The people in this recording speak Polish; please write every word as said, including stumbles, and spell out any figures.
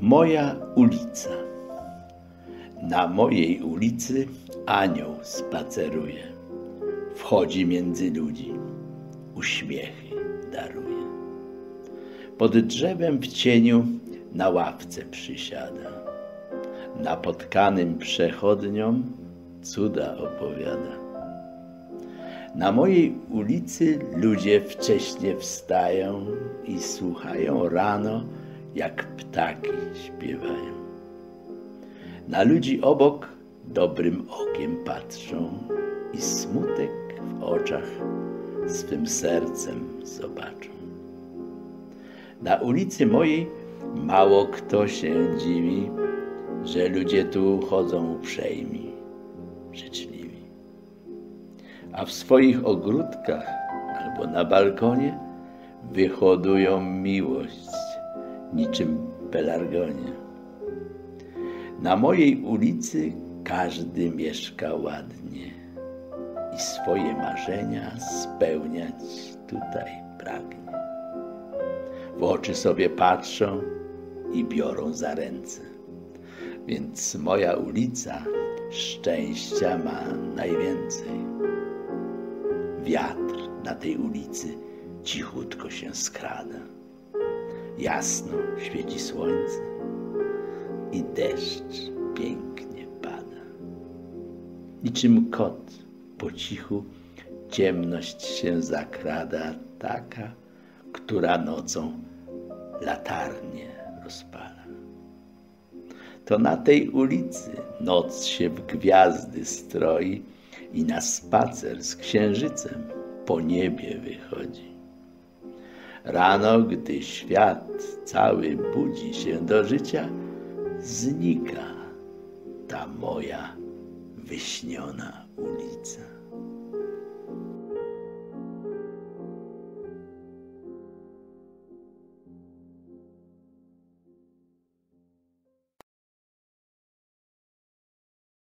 Moja ulica. Na mojej ulicy anioł spaceruje. Wchodzi między ludzi, uśmiechy daruje. Pod drzewem w cieniu na ławce przysiada. Napotkanym przechodniom cuda opowiada. Na mojej ulicy ludzie wcześnie wstają i słuchają rano, jak ptaki śpiewają. Na ludzi obok dobrym okiem patrzą i smutek w oczach swym sercem zobaczą. Na ulicy mojej mało kto się dziwi, że ludzie tu chodzą uprzejmi, życzliwi. A w swoich ogródkach albo na balkonie wyhodują miłość niczym pelargonie. Na mojej ulicy każdy mieszka ładnie i swoje marzenia spełniać tutaj pragnie. W oczy sobie patrzą i biorą za ręce, więc moja ulica szczęścia ma najwięcej. Wiatr na tej ulicy cichutko się skrada. Jasno świeci słońce i deszcz pięknie pada. Niczym kot po cichu ciemność się zakrada, taka, która nocą latarnię rozpala. To na tej ulicy noc się w gwiazdy stroi i na spacer z księżycem po niebie wychodzi. Rano, gdy świat cały budzi się do życia, znika ta moja wyśniona ulica.